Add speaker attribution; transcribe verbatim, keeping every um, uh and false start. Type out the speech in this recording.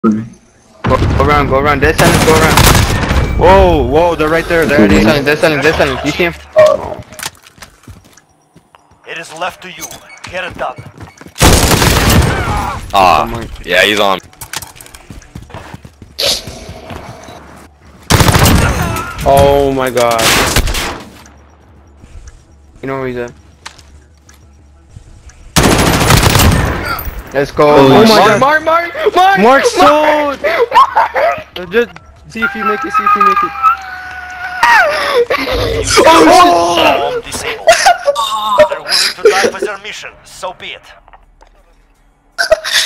Speaker 1: Go, go around, go around. Dead silence, go around. Whoa, whoa, they're right there. They're dead silence, dead silence, dead silence. You see him? Oh.
Speaker 2: It is left to you. Get it done.
Speaker 3: Ah, oh yeah, he's on.
Speaker 1: Oh my god. You know where he's at. Let's go.
Speaker 4: Oh,
Speaker 1: Oh my
Speaker 4: Mark,
Speaker 1: god. Mark, Mark, Mark, Mark, so. Just see if you make it, see if you make it.
Speaker 2: Oh! Bomb disabled. They're willing to die for their mission, so be it.